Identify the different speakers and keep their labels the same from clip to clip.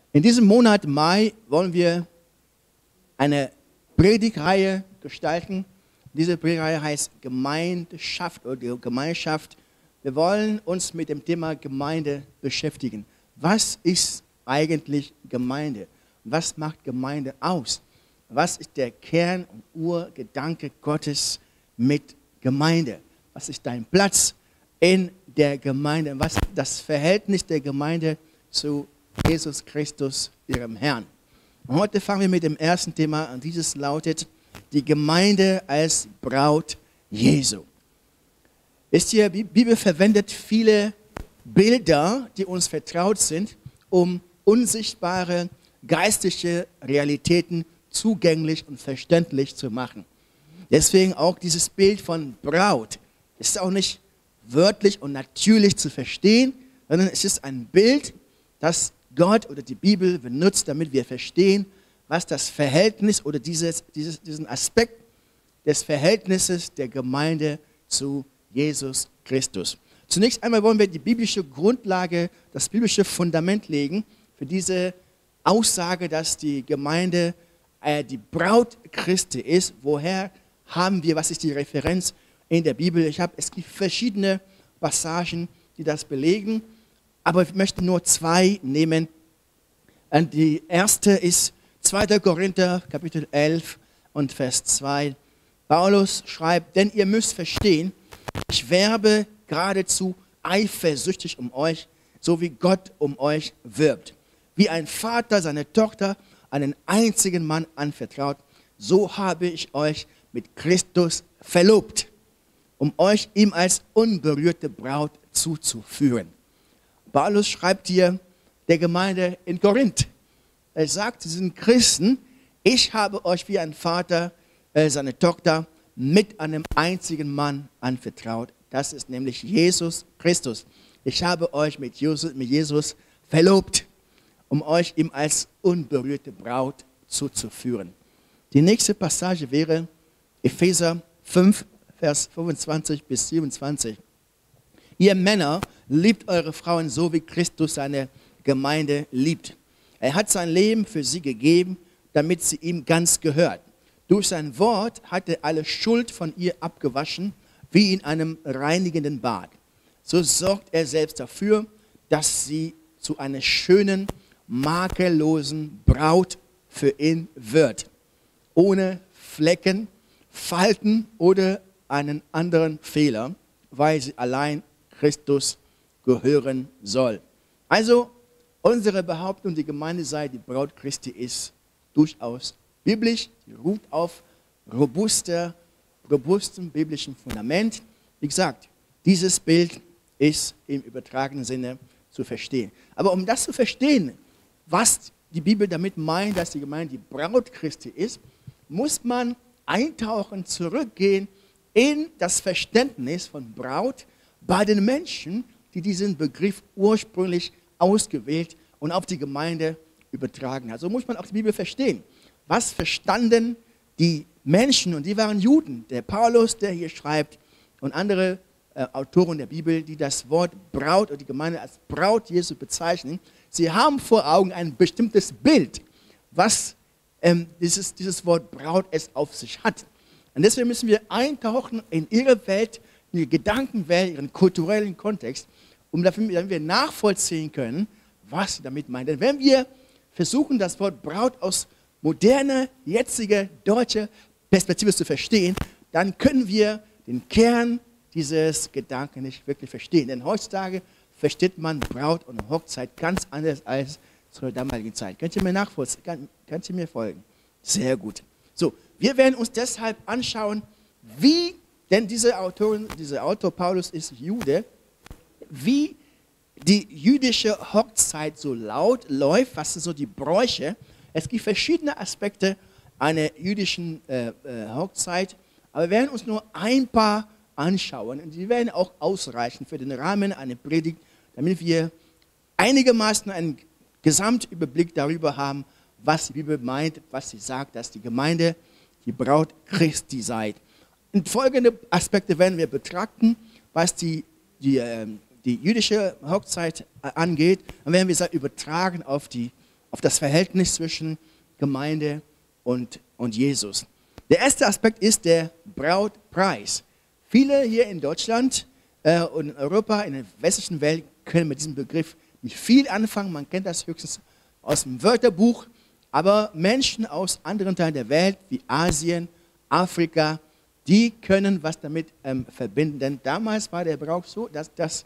Speaker 1: In diesem Monat Mai wollen wir eine Predigtreihe gestalten. Diese Predigtreihe heißt Gemeinschaft oder Gemeinschaft. Wir wollen uns mit dem Thema Gemeinde beschäftigen. Was ist eigentlich Gemeinde? Was macht Gemeinde aus? Was ist der Kern und Urgedanke Gottes mit Gemeinde? Was ist dein Platz in der Gemeinde? Was ist das Verhältnis der Gemeinde zu Jesus Christus, ihrem Herrn? Und heute fangen wir mit dem ersten Thema an. Dieses lautet die Gemeinde als Braut Jesu. Wisst ihr, die Bibel verwendet viele Bilder, die uns vertraut sind, um unsichtbare geistliche Realitäten zugänglich und verständlich zu machen. Deswegen auch dieses Bild von Braut ist auch nicht wörtlich und natürlich zu verstehen, sondern es ist ein Bild, das Gott oder die Bibel benutzt, damit wir verstehen, was das Verhältnis oder diesen Aspekt des Verhältnisses der Gemeinde zu Jesus Christus. Zunächst einmal wollen wir die biblische Grundlage, das biblische Fundament legen für diese Aussage, dass die Gemeinde die Braut Christi ist. Woher haben wir, was ist die Referenz in der Bibel? Es gibt verschiedene Passagen, die das belegen, aber ich möchte nur zwei nehmen. Und die erste ist 2. Korinther, Kapitel 11 und Vers 2. Paulus schreibt, denn ihr müsst verstehen, ich werbe geradezu eifersüchtig um euch, so wie Gott um euch wirbt. Wie ein Vater seine Tochter einen einzigen Mann anvertraut, so habe ich euch mit Christus verlobt, um euch ihm als unberührte Braut zuzuführen. Paulus schreibt hier der Gemeinde in Korinth. Er sagt diesen Christen, ich habe euch wie ein Vater seine Tochter mit einem einzigen Mann anvertraut. Das ist nämlich Jesus Christus. Ich habe euch mit Jesus verlobt, um euch ihm als unberührte Braut zuzuführen. Die nächste Passage wäre Epheser 5, Vers 25 bis 27. Ihr Männer, liebt eure Frauen so, wie Christus seine Gemeinde liebt. Er hat sein Leben für sie gegeben, damit sie ihm ganz gehört. Durch sein Wort hat er alle Schuld von ihr abgewaschen, wie in einem reinigenden Bad. So sorgt er selbst dafür, dass sie zu einer schönen, makellosen Braut für ihn wird, ohne Flecken, Falten oder einen anderen Fehler, weil sie allein Christus gehören soll. Also unsere Behauptung, die Gemeinde sei die Braut Christi, ist durchaus biblisch. Sie ruht auf robustem biblischen Fundament. Wie gesagt, dieses Bild ist im übertragenen Sinne zu verstehen. Aber um das zu verstehen, was die Bibel damit meint, dass die Gemeinde die Braut Christi ist, muss man eintauchen, zurückgehen in das Verständnis von Braut bei den Menschen, die diesen Begriff ursprünglich ausgewählt und auf die Gemeinde übertragen hat. So muss man auch die Bibel verstehen. Was verstanden die Menschen, und die waren Juden, der Paulus, der hier schreibt, und andere Autoren der Bibel, die das Wort Braut oder die Gemeinde als Braut Jesu bezeichnen. Sie haben vor Augen ein bestimmtes Bild, was dieses Wort Braut es auf sich hat. Und deswegen müssen wir eintauchen in ihre Welt, in ihre Gedankenwelt, ihren kulturellen Kontext, damit wir nachvollziehen können, was sie damit meinen. Denn wenn wir versuchen, das Wort Braut aus moderner, jetziger, deutscher Perspektive zu verstehen, dann können wir den Kern dieses Gedanken nicht wirklich verstehen. Denn heutzutage versteht man Braut und Hochzeit ganz anders als zur damaligen Zeit. Könnt ihr mir nachvollziehen? Könnt ihr mir folgen? Sehr gut. So, wir werden uns deshalb anschauen, wie, denn dieser Autor Paulus ist Jude, wie die jüdische Hochzeit so läuft, was sind so die Bräuche. Es gibt verschiedene Aspekte einer jüdischen Hochzeit, aber wir werden uns nur ein paar anschauen und die werden auch ausreichen für den Rahmen einer Predigt, damit wir einigermaßen einen Gesamtüberblick darüber haben, was die Bibel meint, was sie sagt, dass die Gemeinde die Braut Christi sei. Und folgende Aspekte werden wir betrachten, was die jüdische Hochzeit angeht. Dann werden wir es übertragen auf die auf das Verhältnis zwischen Gemeinde und Jesus. Der erste Aspekt ist der Brautpreis. Viele hier in Deutschland und in Europa, in der westlichen Welt, können mit diesem Begriff nicht viel anfangen. Man kennt das höchstens aus dem Wörterbuch. Aber Menschen aus anderen Teilen der Welt, wie Asien, Afrika, die können was damit verbinden. Denn damals war der Brauch so, dass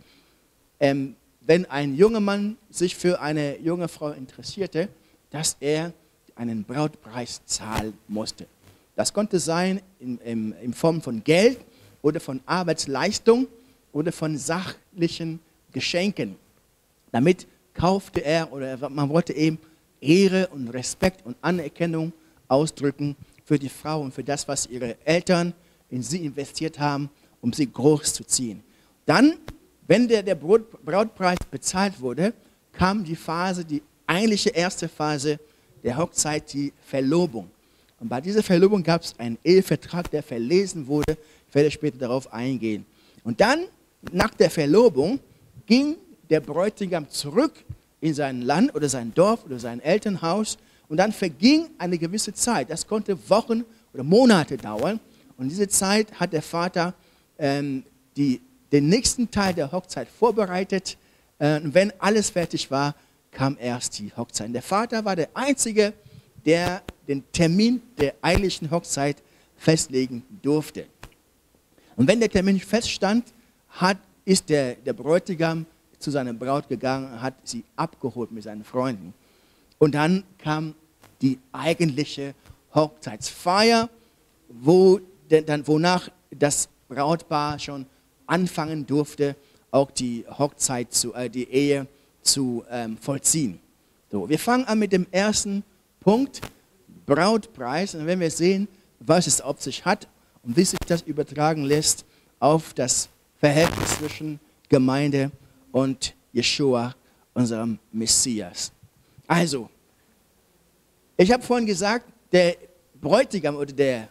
Speaker 1: wenn ein junger Mann sich für eine junge Frau interessierte, dass er einen Brautpreis zahlen musste. Das konnte sein in Form von Geld oder von Arbeitsleistung oder von sachlichen Geschenken. Damit kaufte er oder man wollte eben Ehre und Respekt und Anerkennung ausdrücken für die Frau und für das, was ihre Eltern in sie investiert haben, um sie großzuziehen. Dann, wenn der Brautpreis bezahlt wurde, kam die Phase, die eigentliche erste Phase der Hochzeit, die Verlobung. Und bei dieser Verlobung gab es einen Ehevertrag, der verlesen wurde. Ich werde später darauf eingehen. Und dann, nach der Verlobung, ging der Bräutigam zurück in sein Land oder sein Dorf oder sein Elternhaus und dann verging eine gewisse Zeit. Das konnte Wochen oder Monate dauern und diese Zeit hat der Vater den nächsten Teil der Hochzeit vorbereitet. Und wenn alles fertig war, kam erst die Hochzeit. Der Vater war der Einzige, der den Termin der eigentlichen Hochzeit festlegen durfte. Und wenn der Termin feststand, ist der Bräutigam zu seiner Braut gegangen, hat sie abgeholt mit seinen Freunden. Und dann kam die eigentliche Hochzeitsfeier, wonach das Brautpaar schon anfangen durfte, auch die die Ehe zu vollziehen. So, wir fangen an mit dem ersten Punkt, Brautpreis. Und wenn wir sehen, was es auf sich hat und wie sich das übertragen lässt auf das Verhältnis zwischen Gemeinde und Jeshua, unserem Messias. Also, ich habe vorhin gesagt, der Bräutigam oder der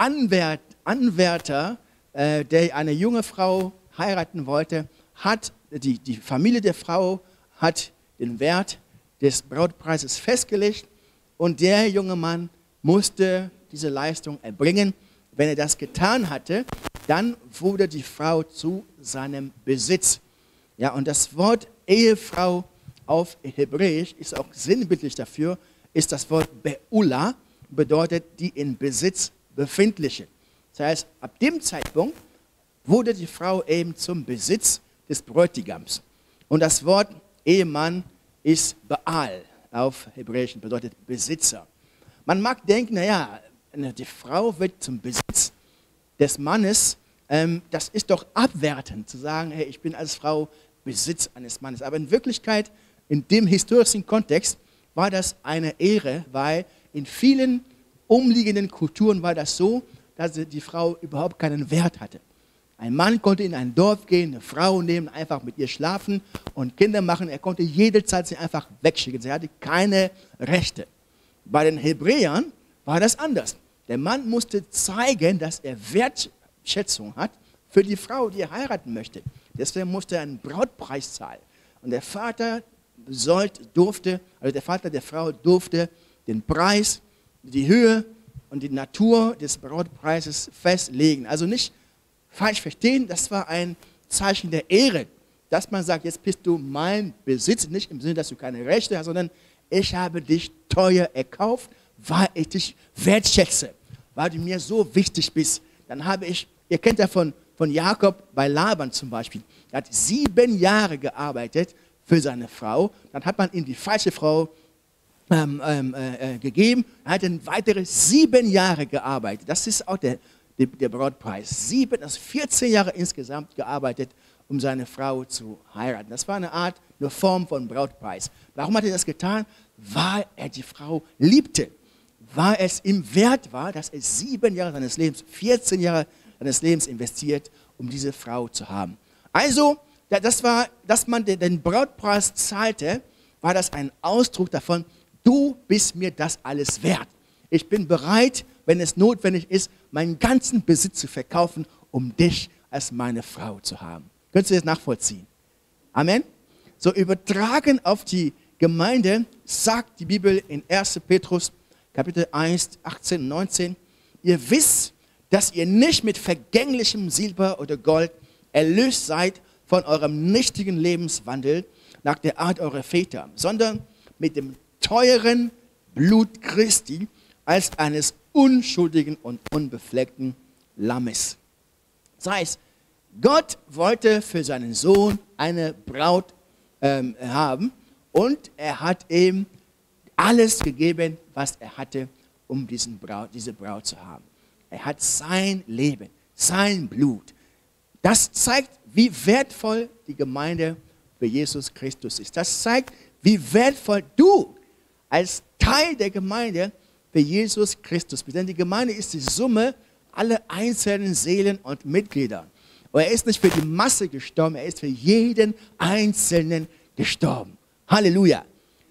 Speaker 1: Anwärter, der eine junge Frau heiraten wollte, hat die Familie der Frau hat den Wert des Brautpreises festgelegt und der junge Mann musste diese Leistung erbringen. Wenn er das getan hatte, dann wurde die Frau zu seinem Besitz. Ja, und das Wort Ehefrau auf Hebräisch ist auch sinnbildlich dafür, ist das Wort Beula, bedeutet die in Besitz befindliche. Das heißt, ab dem Zeitpunkt wurde die Frau eben zum Besitz des Bräutigams. Und das Wort Ehemann ist Baal auf Hebräisch, bedeutet Besitzer. Man mag denken, naja, die Frau wird zum Besitz des Mannes, das ist doch abwertend zu sagen, hey, ich bin als Frau Besitz eines Mannes. Aber in Wirklichkeit, in dem historischen Kontext, war das eine Ehre, weil in vielen umliegenden Kulturen war das so, dass die Frau überhaupt keinen Wert hatte. Ein Mann konnte in ein Dorf gehen, eine Frau nehmen, einfach mit ihr schlafen und Kinder machen. Er konnte jederzeit sie einfach wegschicken. Sie hatte keine Rechte. Bei den Hebräern war das anders. Der Mann musste zeigen, dass er Wertschätzung hat für die Frau, die er heiraten möchte. Deswegen musste er einen Brautpreis zahlen. Und der Vater der Vater der Frau durfte den Preis, die Höhe und die Natur des Brautpreises festlegen. Also nicht falsch verstehen, das war ein Zeichen der Ehre, dass man sagt, jetzt bist du mein Besitz, nicht im Sinne, dass du keine Rechte hast, sondern ich habe dich teuer erkauft, weil ich dich wertschätze, weil du mir so wichtig bist. Dann habe ich, ihr kennt ja von Jakob bei Laban zum Beispiel, er hat 7 Jahre gearbeitet für seine Frau, dann hat man ihm die falsche Frau gegeben, er hat dann weitere 7 Jahre gearbeitet. Das ist auch der Brautpreis. 14 Jahre insgesamt gearbeitet, um seine Frau zu heiraten. Das war eine Form von Brautpreis. Warum hat er das getan? Weil er die Frau liebte. Weil es ihm wert war, dass er 7 Jahre seines Lebens, 14 Jahre seines Lebens investiert, um diese Frau zu haben. Also, dass man den Brautpreis zahlte, war das ein Ausdruck davon, du bist mir das alles wert. Ich bin bereit, wenn es notwendig ist, meinen ganzen Besitz zu verkaufen, um dich als meine Frau zu haben. Könntest du das nachvollziehen? Amen? So übertragen auf die Gemeinde sagt die Bibel in 1. Petrus, Kapitel 1, 18 und 19, ihr wisst, dass ihr nicht mit vergänglichem Silber oder Gold erlöst seid von eurem nichtigen Lebenswandel nach der Art eurer Väter, sondern mit dem teuren Blut Christi als eines unschuldigen und unbefleckten Lammes. Das heißt, Gott wollte für seinen Sohn eine Braut haben und er hat ihm alles gegeben, was er hatte, um diese Braut zu haben. Er hat sein Leben, sein Blut. Das zeigt, wie wertvoll die Gemeinde für Jesus Christus ist. Das zeigt, wie wertvoll du als Teil der Gemeinde für Jesus Christus bist. Denn die Gemeinde ist die Summe aller einzelnen Seelen und Mitglieder. Und er ist nicht für die Masse gestorben, er ist für jeden Einzelnen gestorben. Halleluja.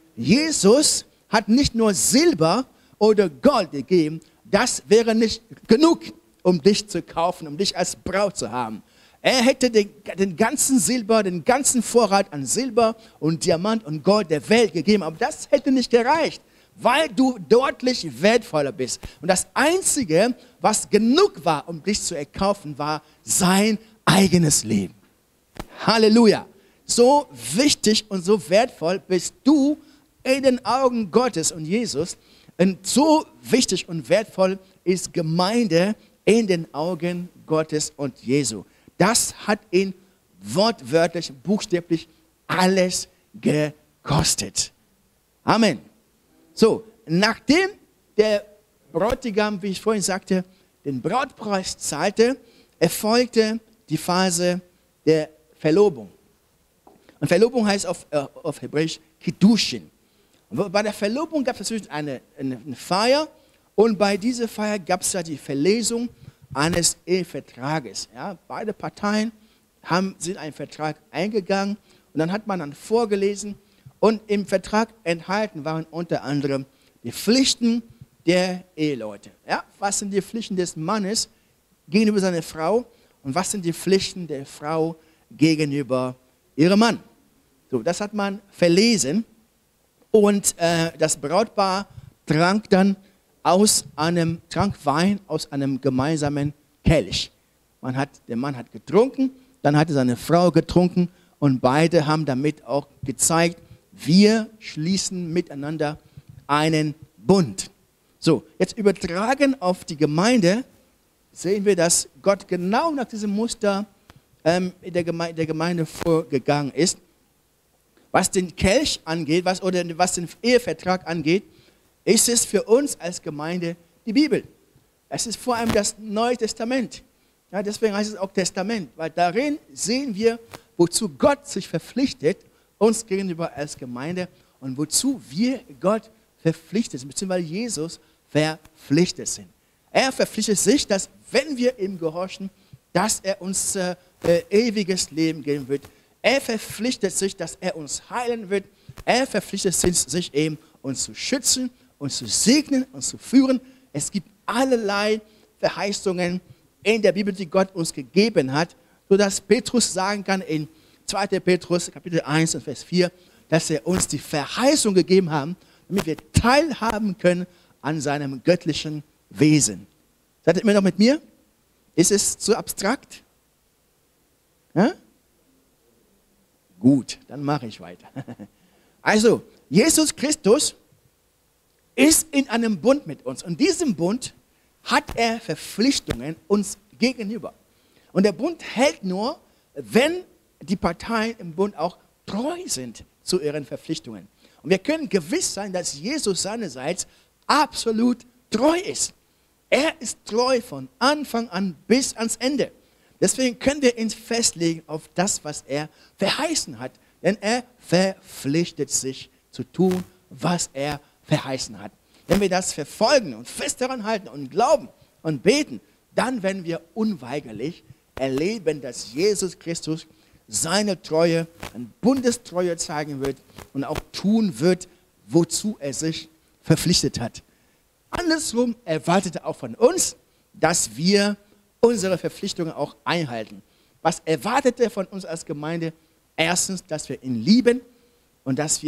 Speaker 1: Jesus hat nicht nur Silber oder Gold gegeben, das wäre nicht genug, um dich zu kaufen, um dich als Braut zu haben. Er hätte den ganzen Silber, den ganzen Vorrat an Silber und Diamant und Gold der Welt gegeben, aber das hätte nicht gereicht, weil du deutlich wertvoller bist. Und das Einzige, was genug war, um dich zu erkaufen, war sein eigenes Leben. Halleluja. So wichtig und so wertvoll bist du in den Augen Gottes und Jesus. Und so wichtig und wertvoll ist Gemeinde in den Augen Gottes und Jesu. Das hat ihn wortwörtlich, buchstäblich alles gekostet. Amen. So, nachdem der Bräutigam, wie ich vorhin sagte, den Brautpreis zahlte, erfolgte die Phase der Verlobung. Und Verlobung heißt auf Hebräisch Kiddushin. Und bei der Verlobung gab es natürlich eine Feier und bei dieser Feier gab es ja die Verlesung eines Ehevertrages. Ja, beide Parteien sind einen Vertrag eingegangen und dann hat man vorgelesen und im Vertrag enthalten waren unter anderem die Pflichten der Eheleute. Ja, was sind die Pflichten des Mannes gegenüber seiner Frau und was sind die Pflichten der Frau gegenüber ihrem Mann? So, das hat man verlesen und das Brautpaar trank dann Wein aus einem gemeinsamen Kelch. Der Mann hat getrunken, dann hatte seine Frau getrunken und beide haben damit auch gezeigt, wir schließen miteinander einen Bund. So, jetzt übertragen auf die Gemeinde sehen wir, dass Gott genau nach diesem Muster der Gemeinde vorgegangen ist. Was den Kelch angeht, was den Ehevertrag angeht, ist es für uns als Gemeinde die Bibel. Es ist vor allem das Neue Testament. Ja, deswegen heißt es auch Testament, weil darin sehen wir, wozu Gott sich verpflichtet, uns gegenüber als Gemeinde und wozu wir Gott verpflichtet sind, beziehungsweise Jesus verpflichtet sind. Er verpflichtet sich, dass wenn wir ihm gehorchen, dass er uns ewiges Leben geben wird. Er verpflichtet sich, dass er uns heilen wird. Er verpflichtet sich eben, uns zu schützen, uns zu segnen, uns zu führen. Es gibt allerlei Verheißungen in der Bibel, die Gott uns gegeben hat, sodass Petrus sagen kann in 2. Petrus, Kapitel 1, Vers 4, dass er uns die Verheißung gegeben hat, damit wir teilhaben können an seinem göttlichen Wesen. Seid ihr immer noch mit mir? Ist es zu abstrakt? Ja? Gut, dann mache ich weiter. Also, Jesus Christus ist in einem Bund mit uns. Und diesem Bund hat er Verpflichtungen uns gegenüber. Und der Bund hält nur, wenn die Parteien im Bund auch treu sind zu ihren Verpflichtungen. Und wir können gewiss sein, dass Jesus seinerseits absolut treu ist. Er ist treu von Anfang an bis ans Ende. Deswegen können wir uns festlegen auf das, was er verheißen hat. Denn er verpflichtet sich zu tun, was er verheißen hat. Wenn wir das verfolgen und fest daran halten und glauben und beten, dann werden wir unweigerlich erleben, dass Jesus Christus seine Treue, eine Bundestreue zeigen wird und auch tun wird, wozu er sich verpflichtet hat. Andersrum erwartet er auch von uns, dass wir unsere Verpflichtungen auch einhalten. Was erwartet er von uns als Gemeinde? Erstens, dass wir ihn lieben und dass wir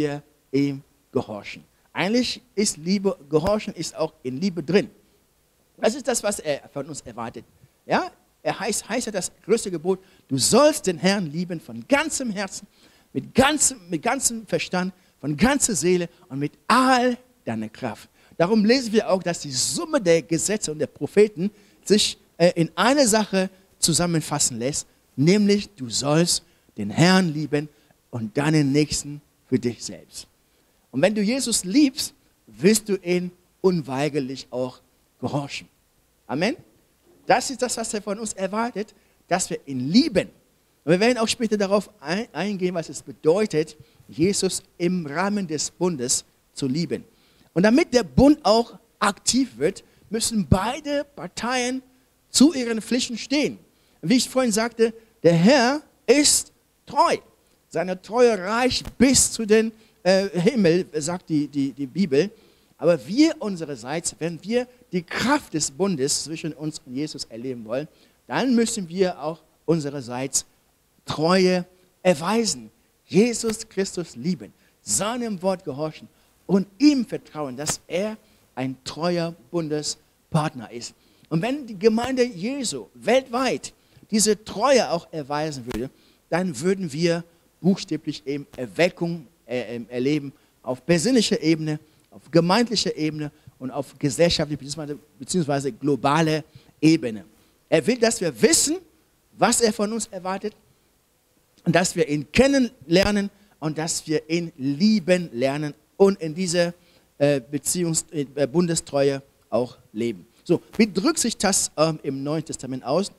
Speaker 1: ihm gehorchen. Eigentlich ist Liebe, Gehorchen ist auch in Liebe drin. Das ist das, was er von uns erwartet. Ja? Heißt ja das größte Gebot, du sollst den Herrn lieben von ganzem Herzen, mit ganzem Verstand, von ganzer Seele und mit all deiner Kraft. Darum lesen wir auch, dass die Summe der Gesetze und der Propheten sich in eine Sache zusammenfassen lässt, nämlich du sollst den Herrn lieben und deinen Nächsten für dich selbst. Und wenn du Jesus liebst, wirst du ihn unweigerlich auch gehorchen. Amen. Das ist das, was er von uns erwartet, dass wir ihn lieben. Und wir werden auch später darauf eingehen, was es bedeutet, Jesus im Rahmen des Bundes zu lieben. Und damit der Bund auch aktiv wird, müssen beide Parteien zu ihren Pflichten stehen. Wie ich vorhin sagte, der Herr ist treu. Seine Treue reicht bis zu den Himmel, sagt die Bibel. Aber wir unsererseits, wenn wir die Kraft des Bundes zwischen uns und Jesus erleben wollen, dann müssen wir auch unsererseits Treue erweisen. Jesus Christus lieben, seinem Wort gehorchen und ihm vertrauen, dass er ein treuer Bundespartner ist. Und wenn die Gemeinde Jesu weltweit diese Treue auch erweisen würde, dann würden wir buchstäblich eben Erweckung erleben auf persönlicher Ebene, auf gemeindlicher Ebene und auf gesellschaftlicher bzw. globaler Ebene. Er will, dass wir wissen, was er von uns erwartet und dass wir ihn kennenlernen und dass wir ihn lieben lernen und in dieser Bundestreue auch leben. So, wie drückt sich das im Neuen Testament aus?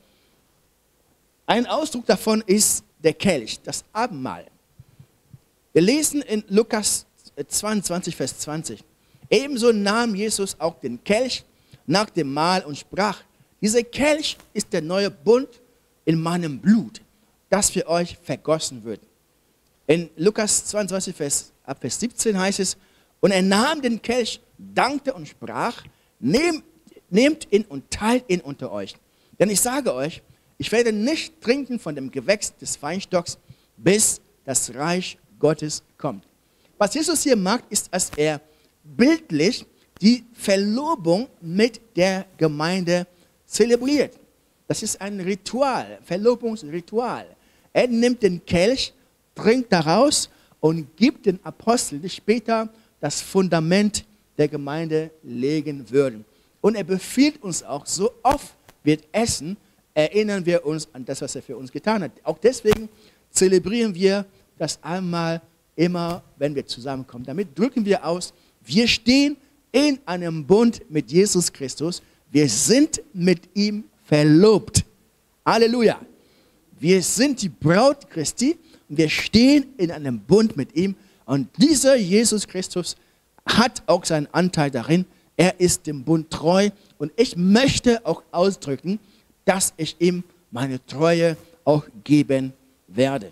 Speaker 1: Ein Ausdruck davon ist der Kelch, das Abendmahl. Wir lesen in Lukas 22, Vers 20. Ebenso nahm Jesus auch den Kelch nach dem Mahl und sprach, dieser Kelch ist der neue Bund in meinem Blut, das für euch vergossen wird. In Lukas 22, Vers 17 heißt es, und er nahm den Kelch, dankte und sprach, nehmt ihn und teilt ihn unter euch. Denn ich sage euch, ich werde nicht trinken von dem Gewächs des Weinstocks, bis das Reich Gottes kommt. Was Jesus hier macht, ist, dass er bildlich die Verlobung mit der Gemeinde zelebriert. Das ist ein Ritual, Verlobungsritual. Er nimmt den Kelch, trinkt daraus und gibt den Aposteln, die später das Fundament der Gemeinde legen würden. Und er befiehlt uns auch, so oft wir essen, erinnern wir uns an das, was er für uns getan hat. Auch deswegen zelebrieren wir das einmal immer, wenn wir zusammenkommen. Damit drücken wir aus, wir stehen in einem Bund mit Jesus Christus. Wir sind mit ihm verlobt. Halleluja. Wir sind die Braut Christi und wir stehen in einem Bund mit ihm. Und dieser Jesus Christus hat auch seinen Anteil darin. Er ist dem Bund treu. Und ich möchte auch ausdrücken, dass ich ihm meine Treue auch geben werde.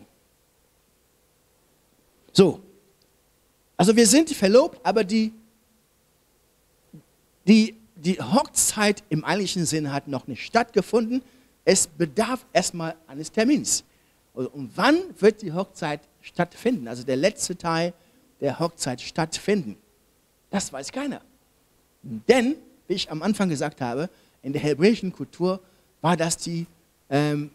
Speaker 1: So, also wir sind verlobt, aber die Hochzeit im eigentlichen Sinne hat noch nicht stattgefunden. Es bedarf erstmal eines Termins. Und wann wird die Hochzeit stattfinden? Also der letzte Teil der Hochzeit stattfinden. Das weiß keiner. Denn, wie ich am Anfang gesagt habe, in der hebräischen Kultur war das der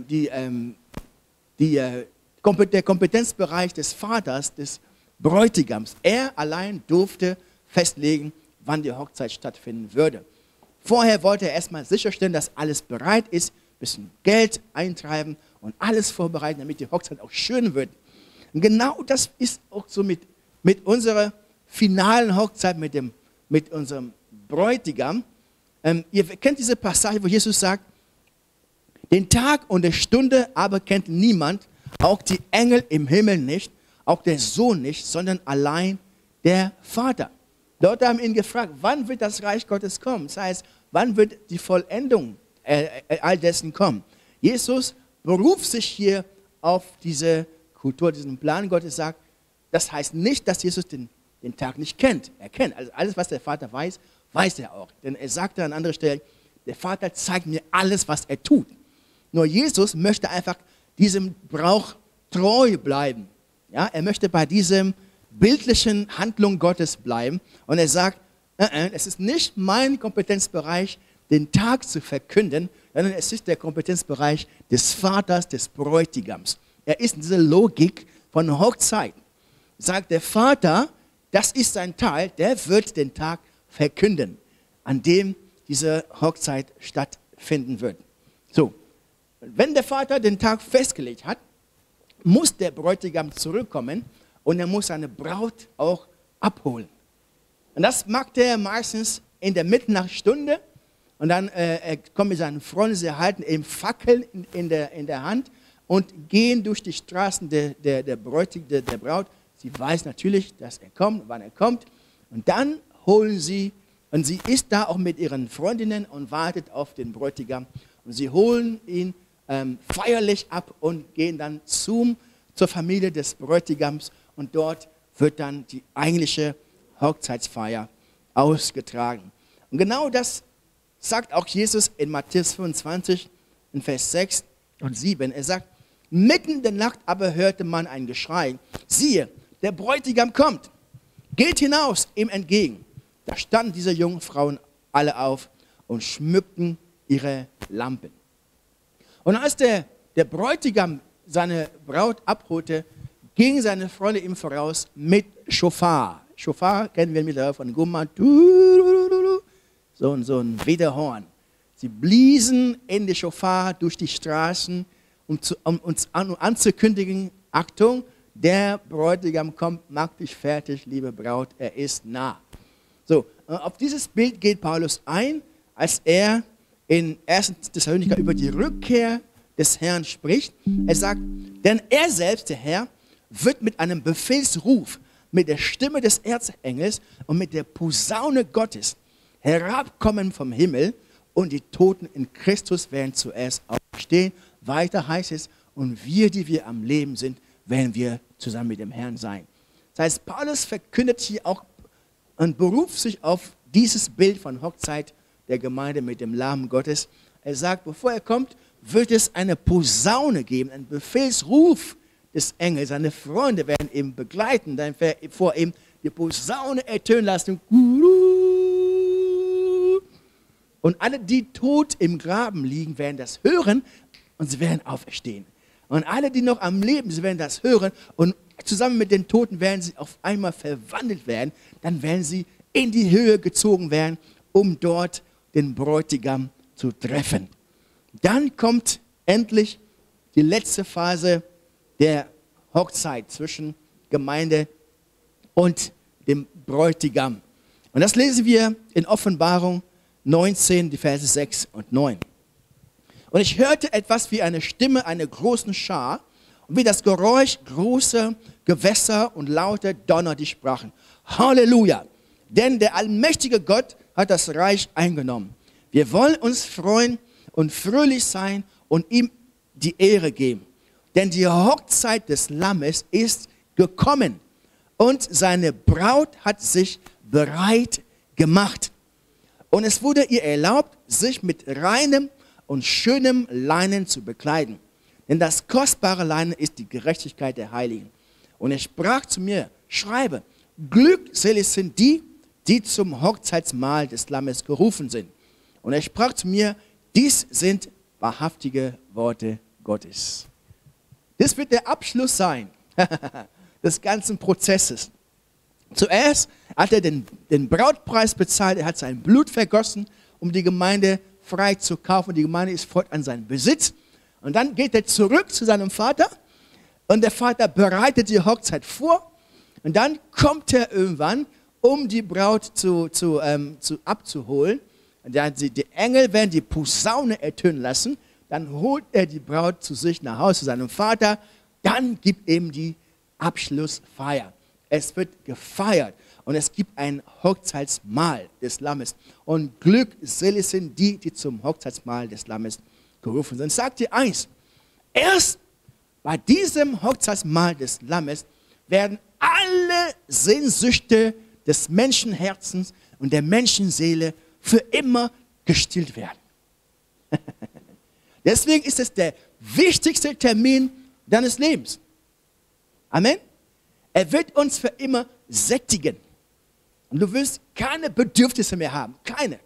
Speaker 1: Kompetenzbereich des Vaters, des Bräutigams. Er allein durfte festlegen, wann die Hochzeit stattfinden würde. Vorher wollte er erstmal sicherstellen, dass alles bereit ist, ein bisschen Geld eintreiben und alles vorbereiten, damit die Hochzeit auch schön wird. Und genau das ist auch so mit unserer finalen Hochzeit mit unserem Bräutigam. Ihr kennt diese Passage, wo Jesus sagt, den Tag und die Stunde aber kennt niemand, auch die Engel im Himmel nicht, auch der Sohn nicht, sondern allein der Vater. Dort haben ihn gefragt, wann wird das Reich Gottes kommen? Das heißt, wann wird die Vollendung all dessen kommen? Jesus beruft sich hier auf diese Kultur, diesen Plan Gottes, sagt, das heißt nicht, dass Jesus den Tag nicht kennt. Er kennt, also alles, was der Vater weiß, weiß er auch. Denn er sagte an anderer Stelle, der Vater zeigt mir alles, was er tut. Nur Jesus möchte einfach diesem Brauch treu bleiben. Ja, er möchte bei diesem bildlichen Handlung Gottes bleiben. Und er sagt, es ist nicht mein Kompetenzbereich, den Tag zu verkünden, sondern es ist der Kompetenzbereich des Vaters, des Bräutigams. Er ist in dieser Logik von Hochzeit. Sagt der Vater, das ist sein Teil, der wird den Tag verkünden, an dem diese Hochzeit stattfinden wird. So, wenn der Vater den Tag festgelegt hat, muss der Bräutigam zurückkommen und er muss seine Braut auch abholen. Und das macht er meistens in der Mitternachtsstunde und dann kommt mit seinen Freunden, sie halten eben Fackeln in der Hand und gehen durch die Straßen der Braut. Sie weiß natürlich, dass er kommt, wann er kommt. Und dann holen sie, und sie ist da auch mit ihren Freundinnen und wartet auf den Bräutigam. Und sie holen ihn feierlich ab und gehen dann zur Familie des Bräutigams. Und dort wird dann die eigentliche Hochzeitsfeier ausgetragen. Und genau das sagt auch Jesus in Matthäus 25, in Vers 6 und 7. Er sagt, mitten in der Nacht aber hörte man ein Geschrei. Siehe, der Bräutigam kommt. Geht hinaus ihm entgegen. Da standen diese jungen Frauen alle auf und schmückten ihre Lampen. Und als der Bräutigam seine Braut abholte, gingen seine Freunde ihm voraus mit Schofar. Schofar kennen wir mittlerweile von Gumma. So ein Widerhorn. Sie bliesen in die Schofar durch die Straßen, um uns anzukündigen, Achtung, der Bräutigam kommt, mach dich fertig, liebe Braut, er ist nah. So, auf dieses Bild geht Paulus ein, als er in 1. Thessalonicher über die Rückkehr des Herrn spricht. Er sagt, denn er selbst, der Herr, wird mit einem Befehlsruf, mit der Stimme des Erzengels und mit der Posaune Gottes herabkommen vom Himmel und die Toten in Christus werden zuerst aufstehen. Weiter heißt es, und wir, die wir am Leben sind, werden wir zusammen mit dem Herrn sein. Das heißt, Paulus verkündet hier auch und beruft sich auf dieses Bild von Hochzeit der Gemeinde mit dem Lamm Gottes. Er sagt, bevor er kommt, wird es eine Posaune geben, einen Befehlsruf des Engels. Seine Freunde werden ihn begleiten, dann vor ihm die Posaune ertönen lassen. Und alle, die tot im Graben liegen, werden das hören und sie werden auferstehen. Und alle, die noch am Leben sind, werden das hören und zusammen mit den Toten werden sie auf einmal verwandelt werden. Dann werden sie in die Höhe gezogen werden, um dort den Bräutigam zu treffen. Dann kommt endlich die letzte Phase der Hochzeit zwischen Gemeinde und dem Bräutigam. Und das lesen wir in Offenbarung 19, die Verse 6 und 9. Und ich hörte etwas wie eine Stimme einer großen Schar und wie das Geräusch großer Gewässer und lauter Donner, die sprachen, Halleluja, denn der allmächtige Gott hat das Reich eingenommen. Wir wollen uns freuen und fröhlich sein und ihm die Ehre geben. Denn die Hochzeit des Lammes ist gekommen und seine Braut hat sich bereit gemacht. Und es wurde ihr erlaubt, sich mit reinem und schönem Leinen zu bekleiden. Denn das kostbare Leinen ist die Gerechtigkeit der Heiligen. Und er sprach zu mir, schreibe, glückselig sind die, die zum Hochzeitsmahl des Lammes gerufen sind. Und er sprach zu mir, dies sind wahrhaftige Worte Gottes. Das wird der Abschluss sein des ganzen Prozesses. Zuerst hat er den Brautpreis bezahlt, er hat sein Blut vergossen, um die Gemeinde frei zu kaufen. Die Gemeinde ist fortan seinen Besitz. Und dann geht er zurück zu seinem Vater und der Vater bereitet die Hochzeit vor. Und dann kommt er irgendwann, um die Braut abzuholen. Und dann die Engel werden die Posaune ertönen lassen. Dann holt er die Braut zu sich nach Hause, zu seinem Vater. Dann gibt ihm die Abschlussfeier. Es wird gefeiert und es gibt ein Hochzeitsmahl des Lammes. Und glückselig sind die, die zum Hochzeitsmahl des Lammes gerufen sind. Ich sage dir eins, erst bei diesem Hochzeitsmahl des Lammes werden alle Sehnsüchte des Menschenherzens und der Menschenseele für immer gestillt werden. Deswegen ist es der wichtigste Termin deines Lebens. Amen. Er wird uns für immer sättigen. Und du wirst keine Bedürfnisse mehr haben. Keine.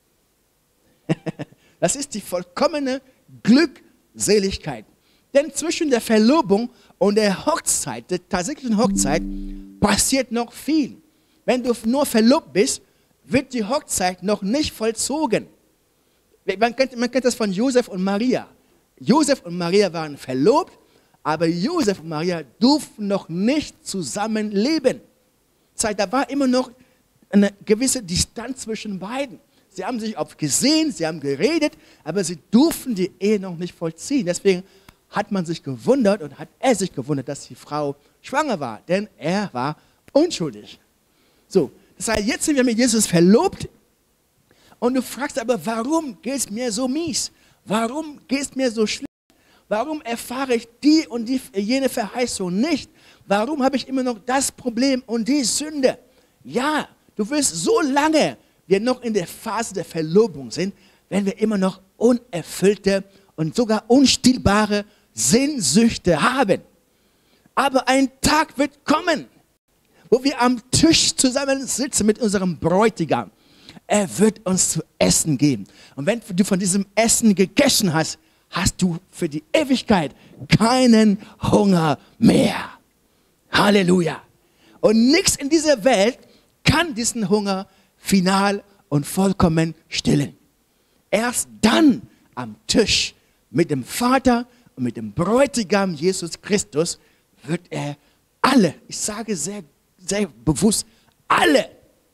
Speaker 1: Das ist die vollkommene Glückseligkeit. Denn zwischen der Verlobung und der Hochzeit, der tatsächlichen Hochzeit, passiert noch viel. Wenn du nur verlobt bist, wird die Hochzeit noch nicht vollzogen. Man kennt das von Josef und Maria. Josef und Maria waren verlobt, aber Josef und Maria durften noch nicht zusammenleben. Da war immer noch eine gewisse Distanz zwischen beiden. Sie haben sich oft gesehen, sie haben geredet, aber sie durften die Ehe noch nicht vollziehen. Deswegen hat man sich gewundert und hat er sich gewundert, dass die Frau schwanger war, denn er war unschuldig. So, das heißt, jetzt sind wir mit Jesus verlobt und du fragst aber, warum geht es mir so mies? Warum geht es mir so schlecht? Warum erfahre ich die und jene Verheißung nicht? Warum habe ich immer noch das Problem und die Sünde? Ja, du wirst so lange wir noch in der Phase der Verlobung sind, wenn wir immer noch unerfüllte und sogar unstillbare Sehnsüchte haben. Aber ein Tag wird kommen, wo wir am Tisch zusammen sitzen mit unserem Bräutigam. Er wird uns zu essen geben. Und wenn du von diesem Essen gegessen hast, hast du für die Ewigkeit keinen Hunger mehr. Halleluja. Und nichts in dieser Welt kann diesen Hunger final und vollkommen stillen. Erst dann am Tisch mit dem Vater und mit dem Bräutigam Jesus Christus wird er alle, ich sage sehr, sehr bewusst, alle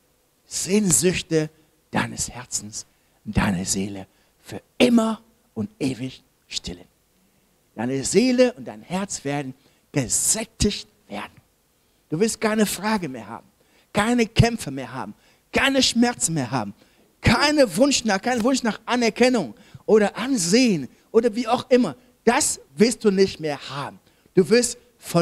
Speaker 1: Sehnsüchte deines Herzens, deiner Seele für immer und ewig stillen. Deine Seele und dein Herz werden gesättigt werden. Du wirst keine Frage mehr haben, keine Kämpfe mehr haben, keine Schmerzen mehr haben, keinen Wunsch nach Anerkennung oder Ansehen oder wie auch immer. Das wirst du nicht mehr haben. Du wirst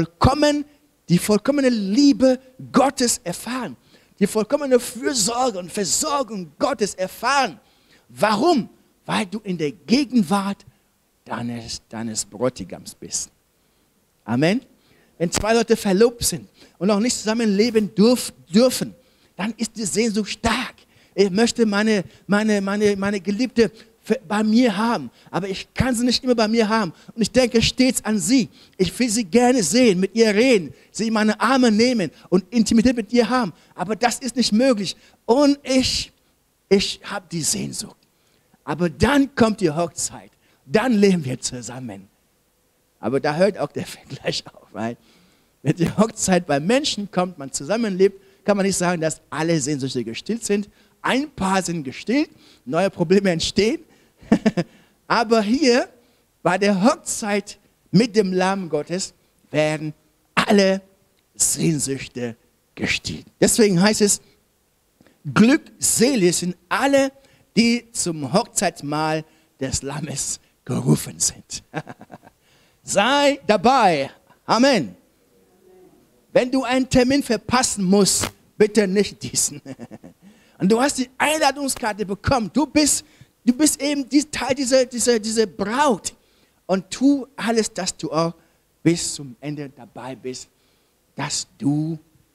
Speaker 1: die vollkommene Liebe Gottes erfahren, die vollkommene Fürsorge und Versorgung Gottes erfahren. Warum? Weil du in der Gegenwart deines Bräutigams bist. Amen. Wenn zwei Leute verlobt sind und noch nicht zusammenleben dürfen, dann ist die Sehnsucht stark. Ich möchte meine Geliebte bei mir haben, aber ich kann sie nicht immer bei mir haben. Und ich denke stets an sie. Ich will sie gerne sehen, mit ihr reden, sie in meine Arme nehmen und Intimität mit ihr haben. Aber das ist nicht möglich. Und ich habe die Sehnsucht. Aber dann kommt die Hochzeit. Dann leben wir zusammen. Aber da hört auch der Vergleich auf. Weil wenn die Hochzeit bei Menschen kommt, man zusammenlebt, kann man nicht sagen, dass alle Sehnsüchte gestillt sind. Ein paar sind gestillt, neue Probleme entstehen. Aber hier bei der Hochzeit mit dem Lamm Gottes werden alle Sehnsüchte gestillt. Deswegen heißt es, glückselig sind alle, die zum Hochzeitsmahl des Lammes gerufen sind. Sei dabei. Amen. Wenn du einen Termin verpassen musst, bitte nicht diesen. Und du hast die Einladungskarte bekommen. Du bist eben Teil dieser Braut. Und tu alles, dass du auch bis zum Ende dabei bist, dass du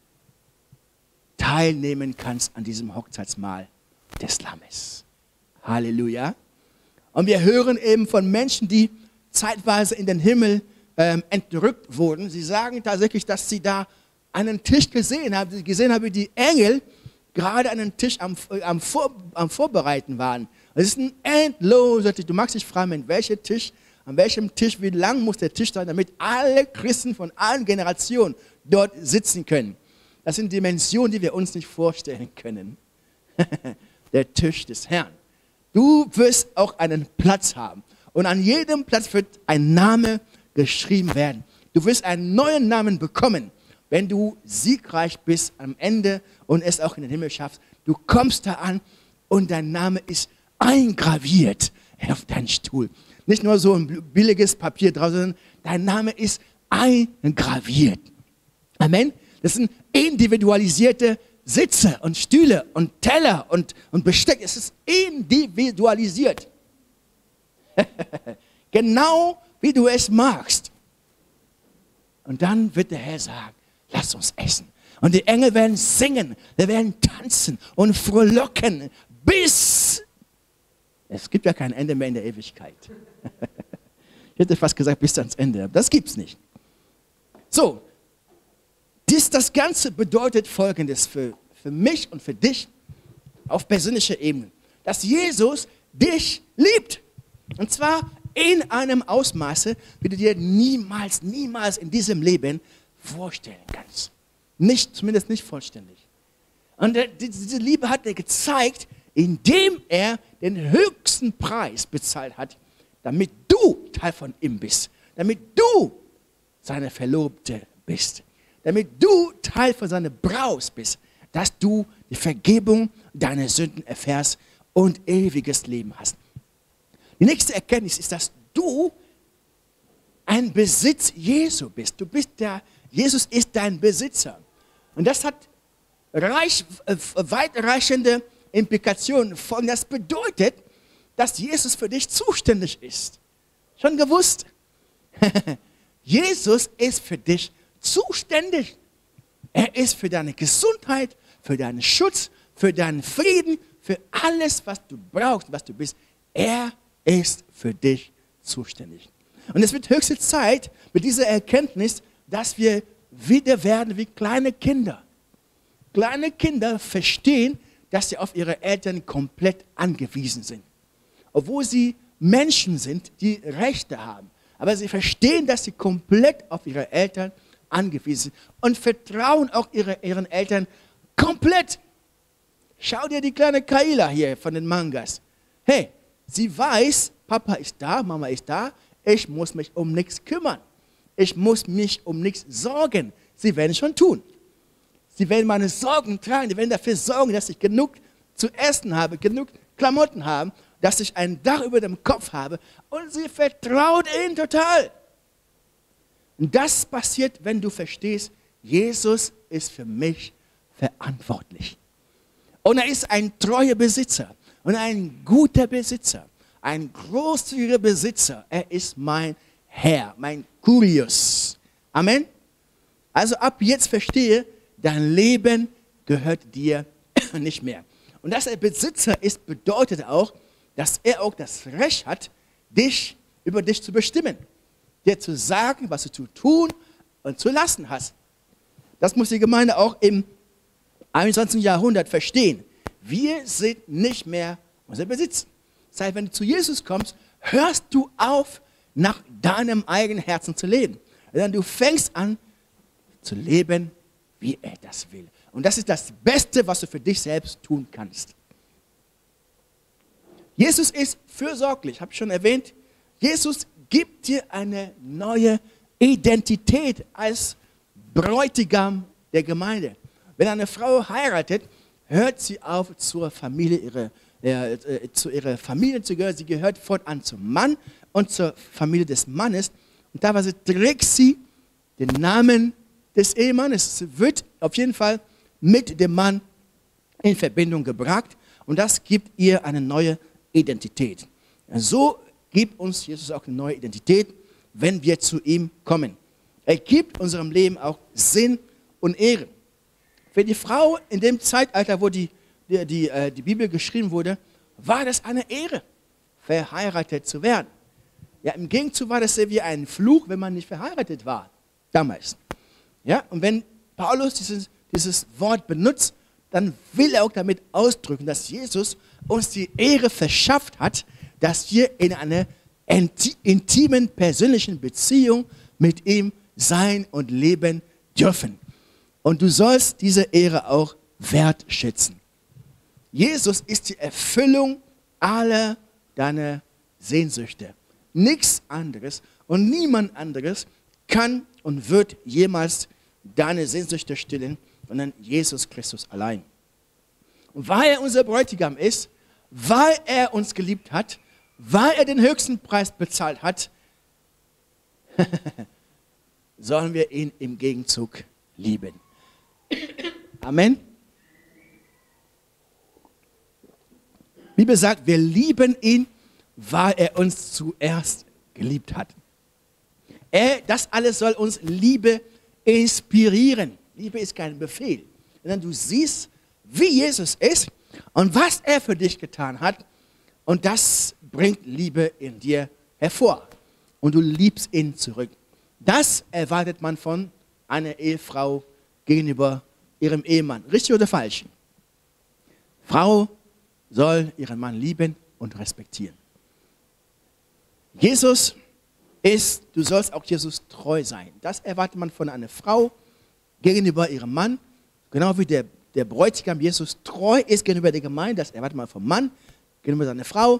Speaker 1: teilnehmen kannst an diesem Hochzeitsmahl des Lammes. Halleluja. Und wir hören eben von Menschen, die zeitweise in den Himmel entrückt wurden. Sie sagen tatsächlich, dass sie da einen Tisch gesehen haben, wie die Engel gerade einen Tisch am Vorbereiten waren. Es ist ein endloser Tisch. Du magst dich fragen, an welchem Tisch, wie lang muss der Tisch sein, damit alle Christen von allen Generationen dort sitzen können. Das sind Dimensionen, die wir uns nicht vorstellen können. Der Tisch des Herrn. Du wirst auch einen Platz haben. Und an jedem Platz wird ein Name geschrieben werden. Du wirst einen neuen Namen bekommen, wenn du siegreich bist am Ende und es auch in den Himmel schaffst. Du kommst da an und dein Name ist eingraviert auf deinen Stuhl. Nicht nur so ein billiges Papier drauf, sondern dein Name ist eingraviert. Amen. Das sind individualisierte Sitze und Stühle und Teller und Besteck. Es ist individualisiert. Genau wie du es magst. Und dann wird der Herr sagen, Lass uns essen. Und die Engel werden singen, wir werden tanzen und frohlocken, bis es gibt ja kein Ende mehr in der Ewigkeit. Ich hätte fast gesagt, bis ans Ende. Das gibt es nicht. So, das Ganze bedeutet Folgendes für mich und für dich auf persönlicher Ebene. Dass Jesus dich liebt. Und zwar in einem Ausmaße, wie du dir niemals in diesem Leben vorstellen kannst. Zumindest nicht vollständig. Und diese Liebe hat er gezeigt, indem er den höchsten Preis bezahlt hat, damit du Teil von ihm bist. Damit du seine Verlobte bist. Damit du Teil von seiner Braut bist. Dass du die Vergebung deiner Sünden erfährst und ewiges Leben hast. Die nächste Erkenntnis ist, dass du ein Besitz Jesu bist. Jesus ist dein Besitzer. Und das hat weitreichende Implikationen. Das bedeutet, dass Jesus für dich zuständig ist. Schon gewusst? Jesus ist für dich zuständig. Er ist für deine Gesundheit, für deinen Schutz, für deinen Frieden, für alles, was du brauchst, was du bist. Er ist für dich zuständig. Und es wird höchste Zeit mit dieser Erkenntnis, dass wir wieder werden wie kleine Kinder. Kleine Kinder verstehen, dass sie auf ihre Eltern komplett angewiesen sind. Obwohl sie Menschen sind, die Rechte haben. Aber sie verstehen, dass sie komplett auf ihre Eltern angewiesen sind und vertrauen auch ihren Eltern komplett. Schau dir die kleine Kaila hier von den Mangas. Hey, sie weiß, Papa ist da, Mama ist da, ich muss mich um nichts kümmern. Ich muss mich um nichts sorgen. Sie werden es schon tun. Sie werden meine Sorgen tragen, sie werden dafür sorgen, dass ich genug zu essen habe, genug Klamotten habe, dass ich ein Dach über dem Kopf habe und sie vertraut ihnen total. Und das passiert, wenn du verstehst, Jesus ist für mich verantwortlich. Und er ist ein treuer Besitzer und ein guter Besitzer, ein großzügiger Besitzer. Er ist mein Herr, mein Kurios. Amen. Also ab jetzt verstehe, dein Leben gehört dir nicht mehr. Und dass er Besitzer ist, bedeutet auch, dass er auch das Recht hat, über dich zu bestimmen. Dir zu sagen, was du zu tun und zu lassen hast. Das muss die Gemeinde auch im 21. Jahrhundert verstehen. Wir sind nicht mehr unser Besitz. Das heißt, wenn du zu Jesus kommst, hörst du auf, nach deinem eigenen Herzen zu leben. Sondern du fängst an zu leben, wie er das will. Und das ist das Beste, was du für dich selbst tun kannst. Jesus ist fürsorglich, habe ich schon erwähnt. Jesus gibt dir eine neue Identität als Bräutigam der Gemeinde. Wenn eine Frau heiratet, hört sie auf, zur Familie zu ihrer Familie zu gehören. Sie gehört fortan zum Mann und zur Familie des Mannes. Und teilweise trägt sie den Namen des Ehemannes. Sie wird auf jeden Fall mit dem Mann in Verbindung gebracht. Und das gibt ihr eine neue Identität. So gibt uns Jesus auch eine neue Identität, wenn wir zu ihm kommen. Er gibt unserem Leben auch Sinn und Ehre. Für die Frau in dem Zeitalter, wo die Bibel geschrieben wurde, war das eine Ehre, verheiratet zu werden. Ja, im Gegenzug war das wie ein Fluch, wenn man nicht verheiratet war, damals. Ja, und wenn Paulus dieses Wort benutzt, dann will er auch damit ausdrücken, dass Jesus uns die Ehre verschafft hat, dass wir in einer intimen, persönlichen Beziehung mit ihm sein und leben dürfen. Und du sollst diese Ehre auch wertschätzen. Jesus ist die Erfüllung aller deiner Sehnsüchte. Nichts anderes und niemand anderes kann und wird jemals deine Sehnsüchte stillen, sondern Jesus Christus allein. Und weil er unser Bräutigam ist, weil er uns geliebt hat, weil er den höchsten Preis bezahlt hat, sollen wir ihn im Gegenzug lieben. Amen. Die Bibel sagt, wir lieben ihn, weil er uns zuerst geliebt hat. Das alles soll uns Liebe inspirieren. Liebe ist kein Befehl, sondern du siehst, wie Jesus ist und was er für dich getan hat. Und das bringt Liebe in dir hervor. Und du liebst ihn zurück. Das erwartet man von einer Ehefrau gegenüber ihrem Ehemann. Richtig oder falsch? Frau soll ihren Mann lieben und respektieren. Jesus ist, du sollst auch Jesus treu sein. Das erwartet man von einer Frau gegenüber ihrem Mann. Genau wie der Bräutigam Jesus treu ist gegenüber der Gemeinde, das erwartet man vom Mann gegenüber seiner Frau.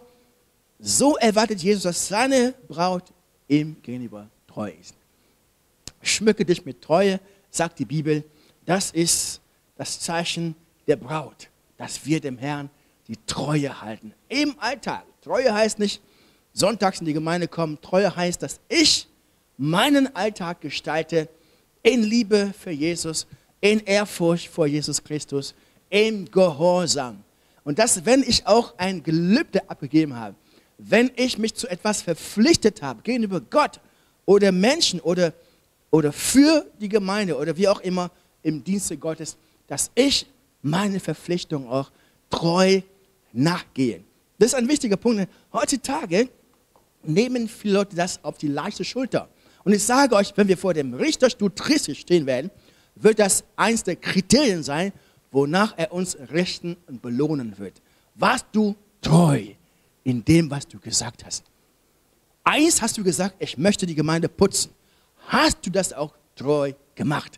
Speaker 1: So erwartet Jesus, dass seine Braut ihm gegenüber treu ist. Schmücke dich mit Treue, sagt die Bibel. Das ist das Zeichen der Braut, dass wir dem Herrn die Treue halten. Im Alltag. Treue heißt nicht, sonntags in die Gemeinde kommen. Treue heißt, dass ich meinen Alltag gestalte in Liebe für Jesus, in Ehrfurcht vor Jesus Christus, im Gehorsam. Und das, wenn ich auch ein Gelübde abgegeben habe, wenn ich mich zu etwas verpflichtet habe, gegenüber Gott oder Menschen oder für die Gemeinde oder wie auch immer im Dienste Gottes, dass ich meine Verpflichtung auch treu nachgehe. Das ist ein wichtiger Punkt. Heutzutage nehmen viele Leute das auf die leichte Schulter. Und ich sage euch, wenn wir vor dem Richterstuhl Christi stehen werden, wird das eins der Kriterien sein, wonach er uns richten und belohnen wird. Warst du treu in dem, was du gesagt hast? Eins hast du gesagt, ich möchte die Gemeinde putzen. Hast du das auch treu gemacht?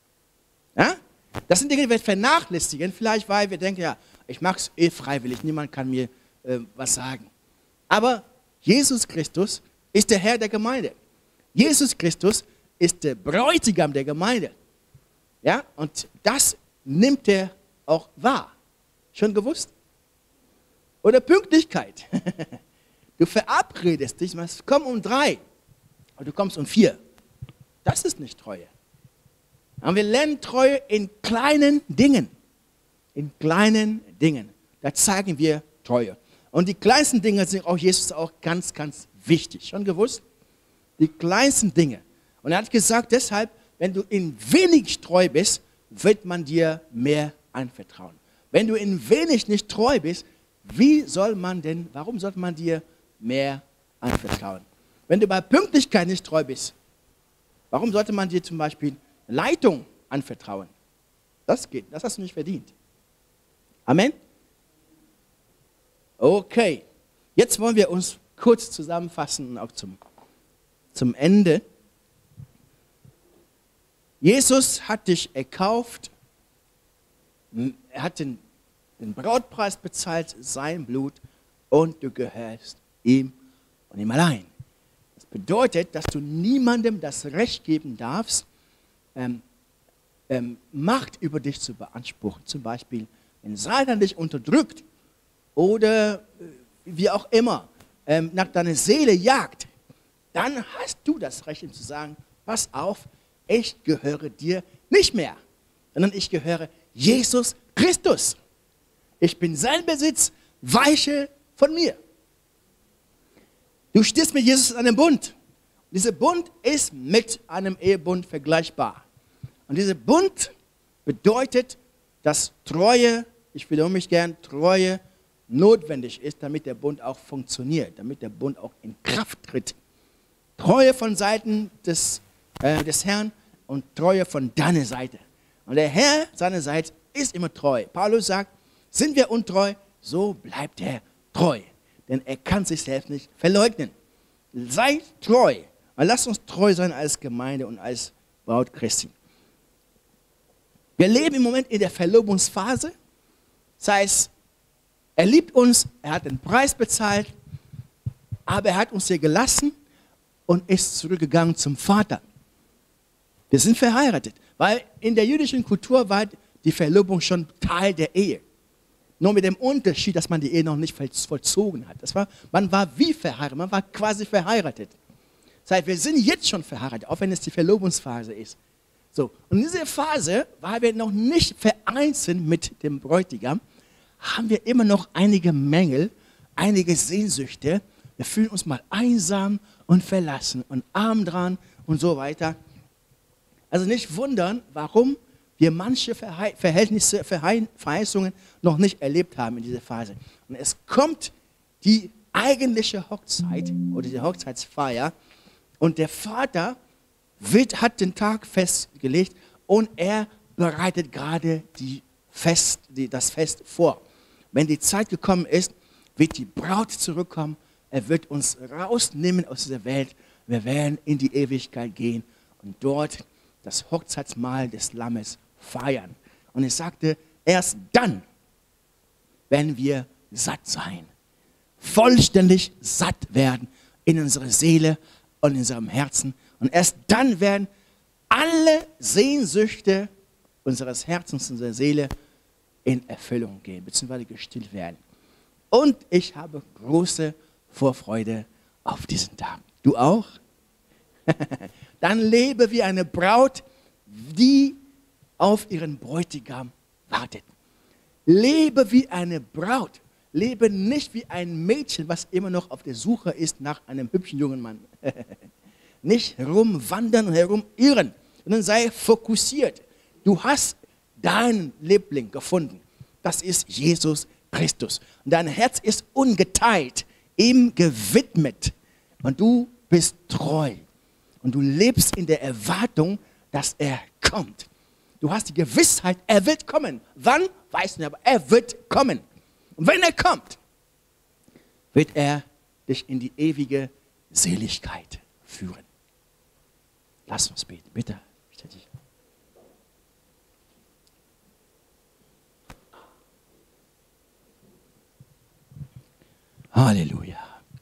Speaker 1: Ja? Das sind Dinge, die wir vernachlässigen, vielleicht weil wir denken, ja, ich mache es eh freiwillig, niemand kann mir was sagen. Aber Jesus Christus ist der Herr der Gemeinde. Jesus Christus ist der Bräutigam der Gemeinde. Ja? Und das nimmt er auch wahr. Schon gewusst? Oder Pünktlichkeit. Du verabredest dich, komm um 3 und du kommst um 4. Das ist nicht Treue. Und wir lernen Treue in kleinen Dingen. In kleinen Dingen. Da zeigen wir Treue. Und die kleinsten Dinge sind auch Jesus auch ganz, ganz wichtig. Schon gewusst? Die kleinsten Dinge. Und er hat gesagt, deshalb, wenn du in wenig treu bist, wird man dir mehr anvertrauen. Wenn du in wenig nicht treu bist, warum sollte man dir mehr anvertrauen? Wenn du bei Pünktlichkeit nicht treu bist, warum sollte man dir zum Beispiel Leitung anvertrauen? Das geht, das hast du nicht verdient. Amen? Okay, jetzt wollen wir uns kurz zusammenfassen und auch zum Ende. Jesus hat dich erkauft, er hat den Brautpreis bezahlt, sein Blut, und du gehörst ihm und ihm allein. Das bedeutet, dass du niemandem das Recht geben darfst, Macht über dich zu beanspruchen. Zum Beispiel, wenn Satan dich unterdrückt oder wie auch immer nach deiner Seele jagt, dann hast du das Recht, ihm zu sagen, pass auf, ich gehöre dir nicht mehr, sondern ich gehöre Jesus Christus. Ich bin sein Besitz, weiche von mir. Du stehst mit Jesus in einem Bund. Dieser Bund ist mit einem Ehebund vergleichbar. Und dieser Bund bedeutet, dass Treue, ich wiederhole mich gern, Treue notwendig ist, damit der Bund auch funktioniert, damit der Bund auch in Kraft tritt. Treue von Seiten des Herrn und Treue von deiner Seite. Und der Herr, seine Seite, ist immer treu. Paulus sagt, sind wir untreu, so bleibt er treu. Denn er kann sich selbst nicht verleugnen. Sei treu. Und lasst uns treu sein als Gemeinde und als Braut Christi. Wir leben im Moment in der Verlobungsphase. Das heißt, er liebt uns, er hat den Preis bezahlt, aber er hat uns hier gelassen und ist zurückgegangen zum Vater. Wir sind verheiratet, weil in der jüdischen Kultur war die Verlobung schon Teil der Ehe. Nur mit dem Unterschied, dass man die Ehe noch nicht vollzogen hat. Man war wie verheiratet, man war quasi verheiratet. Das heißt, wir sind jetzt schon verheiratet, auch wenn es die Verlobungsphase ist. So, und in dieser Phase, weil wir noch nicht vereint sind mit dem Bräutigam, haben wir immer noch einige Mängel, einige Sehnsüchte. Wir fühlen uns mal einsam und verlassen und arm dran und so weiter. Also nicht wundern, warum wir manche Verheißungen noch nicht erlebt haben in dieser Phase. Und es kommt die eigentliche Hochzeit oder die Hochzeitsfeier und der Vater hat den Tag festgelegt und er bereitet gerade das Fest vor. Wenn die Zeit gekommen ist, wird die Braut zurückkommen. Er wird uns rausnehmen aus dieser Welt. Wir werden in die Ewigkeit gehen und dort das Hochzeitsmahl des Lammes feiern. Und er sagte, erst dann werden wir satt sein. Vollständig satt werden in unserer Seele und in unserem Herzen. Und erst dann werden alle Sehnsüchte unseres Herzens, unserer Seele in Erfüllung gehen, beziehungsweise gestillt werden. Und ich habe große Vorfreude auf diesen Tag. Du auch? Dann lebe wie eine Braut, die auf ihren Bräutigam wartet. Lebe wie eine Braut. Lebe nicht wie ein Mädchen, was immer noch auf der Suche ist nach einem hübschen jungen Mann. Nicht herumwandern und herumirren, sondern sei fokussiert. Du hast deinen Liebling gefunden. Das ist Jesus Christus. Und dein Herz ist ungeteilt, ihm gewidmet. Und du bist treu. Und du lebst in der Erwartung, dass er kommt. Du hast die Gewissheit, er wird kommen. Wann? Weiß nicht, aber er wird kommen. Und wenn er kommt, wird er dich in die ewige Seligkeit führen. Lass uns beten, bitte. Halleluja.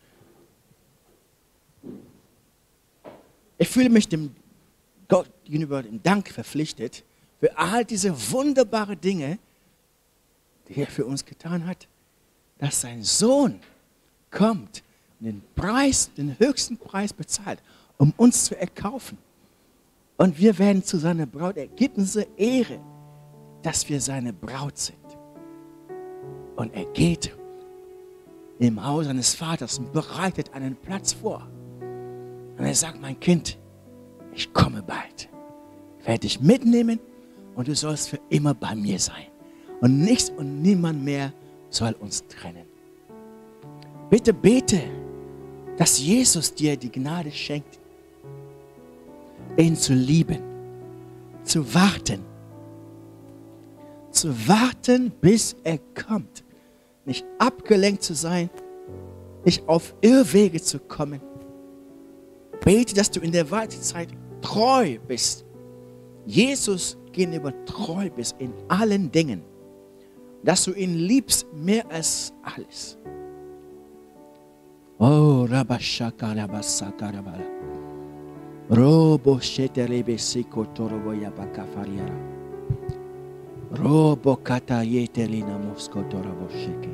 Speaker 1: Ich fühle mich dem Gott gegenüber dem Dank verpflichtet für all diese wunderbaren Dinge, die er für uns getan hat, dass sein Sohn kommt und den höchsten Preis bezahlt, um uns zu erkaufen. Und wir werden zu seiner Braut. Er gibt uns Ehre, dass wir seine Braut sind. Und er geht im Haus seines Vaters und bereitet einen Platz vor. Und er sagt, mein Kind, ich komme bald. Ich werde dich mitnehmen und du sollst für immer bei mir sein. Und nichts und niemand mehr soll uns trennen. Bitte bete, dass Jesus dir die Gnade schenkt, ihn zu lieben, zu warten, bis er kommt. Nicht abgelenkt zu sein, nicht auf Irrwege zu kommen. Bete, dass du in der Wartezeit treu bist. Jesus gegenüber treu bist in allen Dingen. Dass du ihn liebst mehr als alles. Oh, Rabashaka Rabasaka Rabala. Robo Sheterebe Siko Torobo Yabakafariara. Robo Kata Yetelina Mosko Torobo Sheke.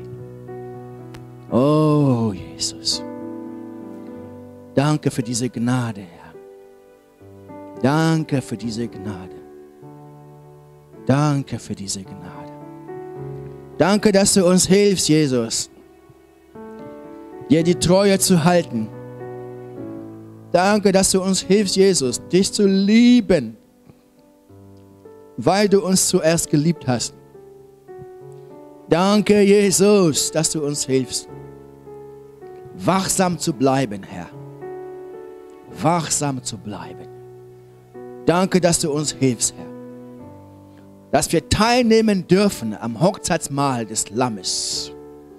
Speaker 1: Oh, Jesus. Danke für diese Gnade, Herr. Danke für diese Gnade. Danke für diese Gnade. Danke, dass du uns hilfst, Jesus, dir die Treue zu halten. Danke, dass du uns hilfst, Jesus, dich zu lieben, weil du uns zuerst geliebt hast. Danke, Jesus, dass du uns hilfst, wachsam zu bleiben, Herr. Wachsam zu bleiben. Danke, dass du uns hilfst, Herr. Dass wir teilnehmen dürfen am Hochzeitsmahl des Lammes.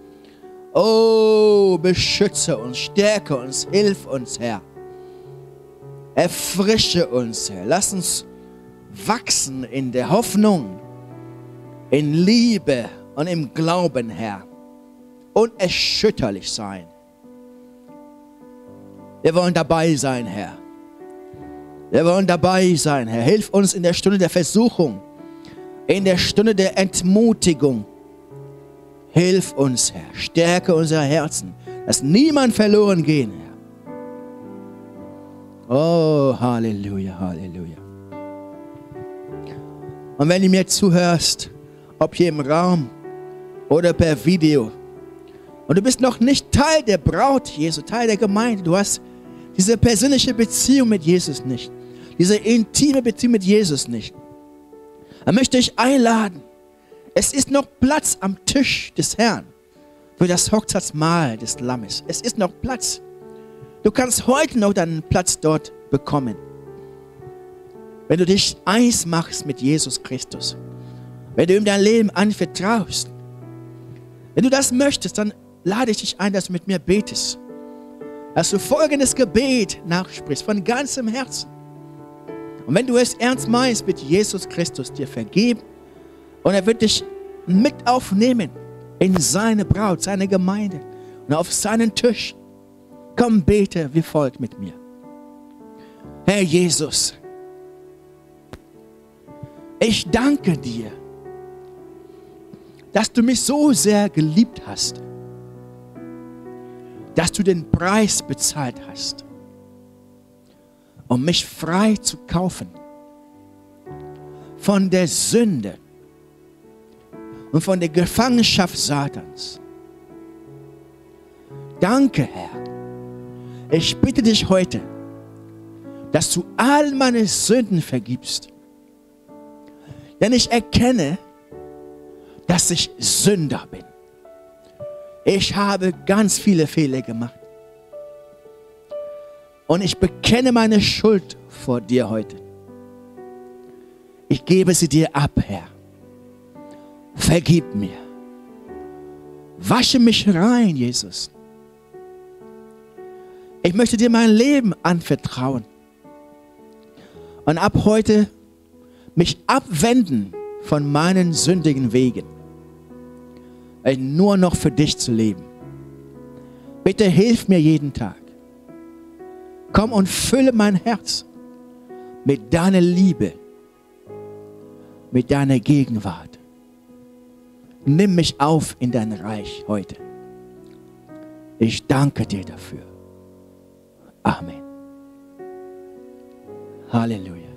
Speaker 1: Oh, beschütze uns, stärke uns, hilf uns, Herr. Erfrische uns, Herr. Lass uns wachsen in der Hoffnung, in Liebe und im Glauben, Herr. Unerschütterlich sein. Wir wollen dabei sein, Herr. Wir wollen dabei sein, Herr. Hilf uns in der Stunde der Versuchung, in der Stunde der Entmutigung. Hilf uns, Herr. Stärke unser Herzen, dass niemand verloren gehen, Herr. Oh, Halleluja, Halleluja. Und wenn du mir zuhörst, ob hier im Raum oder per Video, und du bist noch nicht Teil der Braut Jesu, Teil der Gemeinde, du hast diese persönliche Beziehung mit Jesus nicht. diese intime Beziehung mit Jesus nicht, dann möchte ich einladen. Es ist noch Platz am Tisch des Herrn für das Hochzeitsmahl des Lammes. Es ist noch Platz. Du kannst heute noch deinen Platz dort bekommen. Wenn du dich eins machst mit Jesus Christus, wenn du ihm dein Leben anvertraust, wenn du das möchtest, dann lade ich dich ein, dass du mit mir betest. Dass du folgendes Gebet nachsprichst, von ganzem Herzen. Und wenn du es ernst meinst, wird Jesus Christus dir vergeben und er wird dich mit aufnehmen in seine Braut, seine Gemeinde und auf seinen Tisch. Komm, bete wie folgt mit mir. Herr Jesus, ich danke dir, dass du mich so sehr geliebt hast, dass du den Preis bezahlt hast, um mich frei zu kaufen von der Sünde und von der Gefangenschaft Satans. Danke, Herr. Ich bitte dich heute, dass du all meine Sünden vergibst. Denn ich erkenne, dass ich Sünder bin. Ich habe ganz viele Fehler gemacht. Und ich bekenne meine Schuld vor dir heute. Ich gebe sie dir ab, Herr. Vergib mir. Wasche mich rein, Jesus. Ich möchte dir mein Leben anvertrauen. Und ab heute mich abwenden von meinen sündigen Wegen. Nur noch für dich zu leben. Bitte hilf mir jeden Tag. Komm und fülle mein Herz mit deiner Liebe, mit deiner Gegenwart. Nimm mich auf in dein Reich heute. Ich danke dir dafür. Amen. Halleluja.